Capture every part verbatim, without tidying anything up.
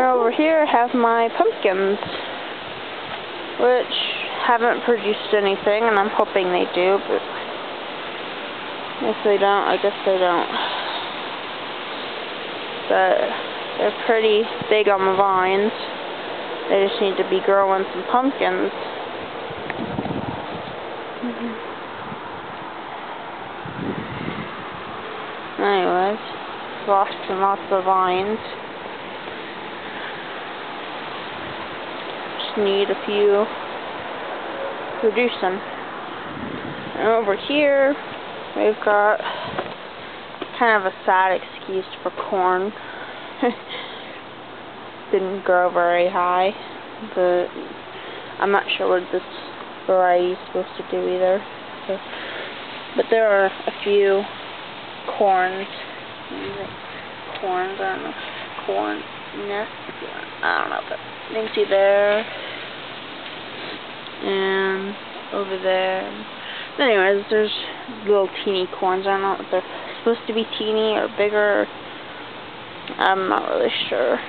over here I have my pumpkins, which haven't produced anything, and I'm hoping they do, but if they don't, I guess they don't. But they're pretty big on the vines. They just need to be growing some pumpkins. Mm-hmm. Anyways, lots and lots of vines. Just need a few producing. And over here, we've got kind of a sad excuse for corn. Didn't grow very high, but I'm not sure what this variety is supposed to do either. So, but there are a few corns. Corns, I don't know. Corn nests. I don't know, but you can see there. And over there. Anyways, there's little teeny corns. I don't know if they're supposed to be teeny or bigger. I'm not really sure.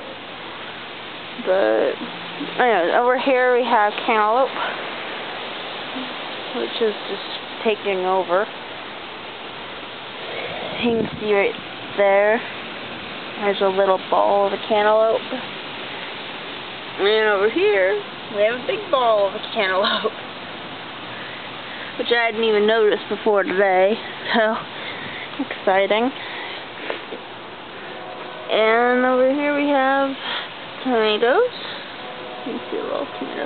But anyways, over here we have cantaloupe, which is just taking over. You can see right there, there's a little ball of a cantaloupe. And over here, we have a big ball of a cantaloupe, which I hadn't even noticed before today, so exciting. And over here we have tomatoes. You can see a little tomato.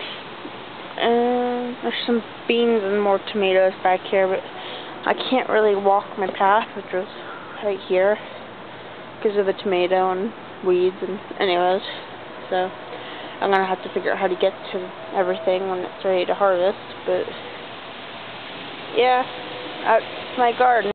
And there's some beans and more tomatoes back here, but I can't really walk my path, which was right here, because of the tomato and weeds and anyways. So I'm gonna have to figure out how to get to everything when it's ready to harvest. But yeah, that's my garden.